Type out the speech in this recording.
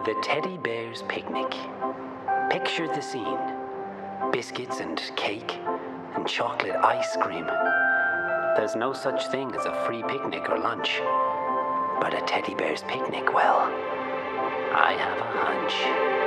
The Teddy Bear's Picnic. Picture the scene. Biscuits and cake and chocolate ice cream. There's no such thing as a free picnic or lunch. But a teddy bear's picnic, well, I have a hunch.